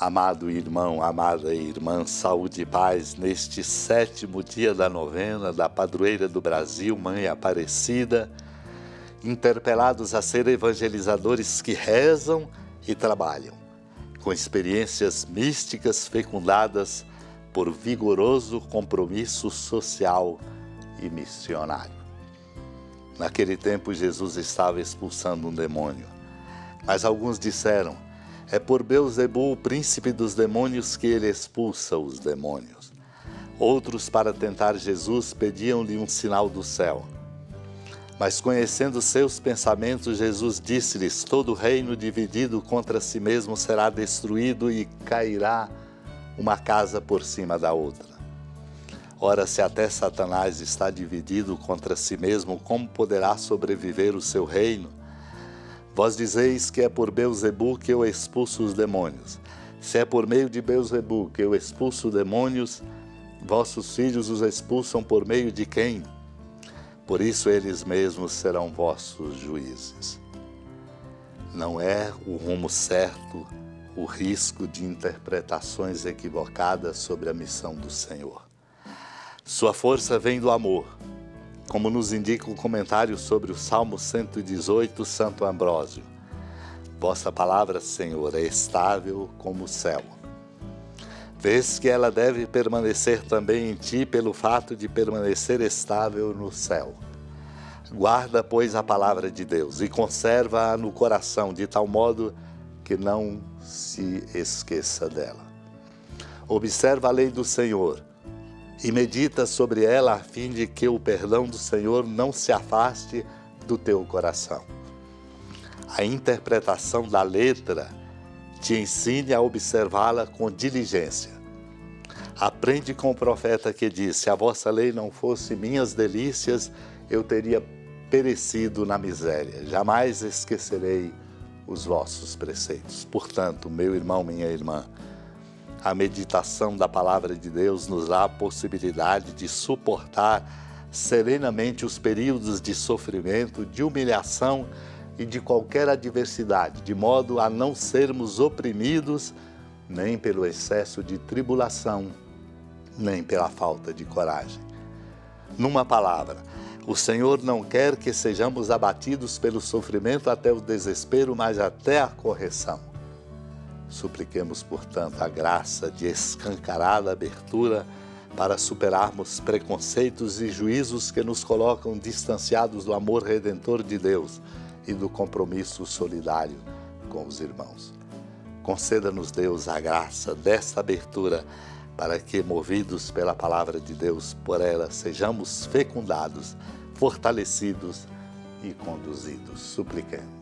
Amado irmão, amada irmã, saúde e paz neste 7º dia da novena da Padroeira do Brasil, Mãe Aparecida, interpelados a ser evangelizadores que rezam e trabalham, com experiências místicas fecundadas por vigoroso compromisso social e missionário. Naquele tempo, Jesus estava expulsando um demônio, mas alguns disseram: é por Beelzebul, o príncipe dos demônios, que ele expulsa os demônios. Outros, para tentar Jesus, pediam-lhe um sinal do céu. Mas, conhecendo seus pensamentos, Jesus disse-lhes: todo reino dividido contra si mesmo será destruído e cairá uma casa por cima da outra. Ora, se até Satanás está dividido contra si mesmo, como poderá sobreviver o seu reino? Vós dizeis que é por Beelzebul que eu expulso os demônios. Se é por meio de Beelzebul que eu expulso demônios, vossos filhos os expulsam por meio de quem? Por isso eles mesmos serão vossos juízes. Não é o rumo certo o risco de interpretações equivocadas sobre a missão do Senhor. Sua força vem do amor, como nos indica o comentário sobre o Salmo 118, Santo Ambrósio. Vossa palavra, Senhor, é estável como o céu. Vês que ela deve permanecer também em ti pelo fato de permanecer estável no céu. Guarda, pois, a palavra de Deus e conserva-a no coração, de tal modo que não se esqueça dela. Observa a lei do Senhor e medita sobre ela, a fim de que o perdão do Senhor não se afaste do teu coração. A interpretação da letra te ensine a observá-la com diligência. Aprende com o profeta que disse: se a vossa lei não fosse minhas delícias, eu teria perecido na miséria. Jamais esquecerei os vossos preceitos. Portanto, meu irmão, minha irmã, a meditação da palavra de Deus nos dá a possibilidade de suportar serenamente os períodos de sofrimento, de humilhação e de qualquer adversidade, de modo a não sermos oprimidos nem pelo excesso de tribulação, nem pela falta de coragem. Numa palavra, o Senhor não quer que sejamos abatidos pelo sofrimento até o desespero, mas até a correção. Supliquemos, portanto, a graça de escancarada abertura para superarmos preconceitos e juízos que nos colocam distanciados do amor redentor de Deus e do compromisso solidário com os irmãos. Conceda-nos, Deus, a graça desta abertura para que, movidos pela palavra de Deus, por ela sejamos fecundados, fortalecidos e conduzidos. Supliquemos.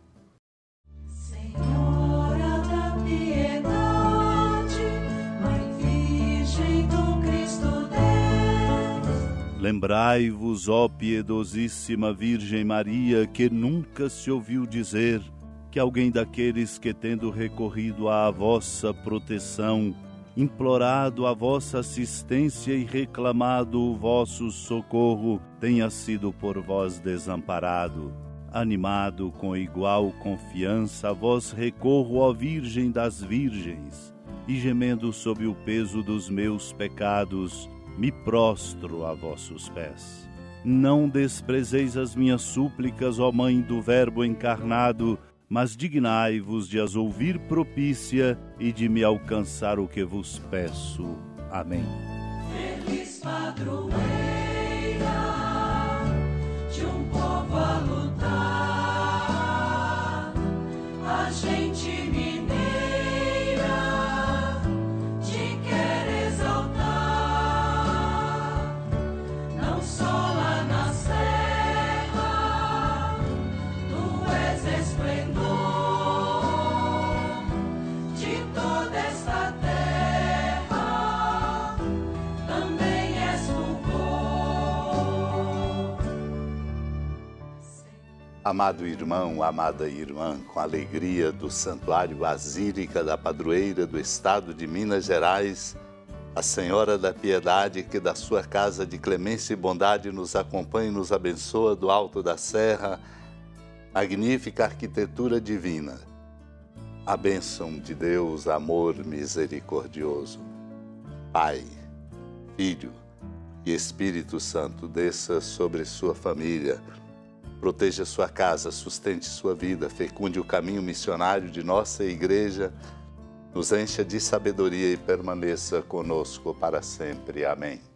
Lembrai-vos, ó piedosíssima Virgem Maria, que nunca se ouviu dizer que alguém daqueles que, tendo recorrido à vossa proteção, implorado a vossa assistência e reclamado o vosso socorro, tenha sido por vós desamparado. Animado com igual confiança, a vós recorro, ó Virgem das Virgens, e gemendo sob o peso dos meus pecados, me prostro a vossos pés. Não desprezeis as minhas súplicas, ó Mãe do Verbo encarnado, mas dignai-vos de as ouvir propícia e de me alcançar o que vos peço. Amém. Feliz padroeira de um povo a lutar, a gente mineira te quer exaltar, não só lá na serra, tu és esplendor de toda esta terra, também és fulgor. Amado irmão, amada irmã, com a alegria do Santuário Basílica da Padroeira do Estado de Minas Gerais, a Senhora da Piedade, que da sua casa de clemência e bondade nos acompanha e nos abençoa do alto da serra, magnífica arquitetura divina. A bênção de Deus, amor misericordioso, Pai, Filho e Espírito Santo, desça sobre sua família, proteja sua casa, sustente sua vida, fecunde o caminho missionário de nossa igreja, nos encha de sabedoria e permaneça conosco para sempre. Amém.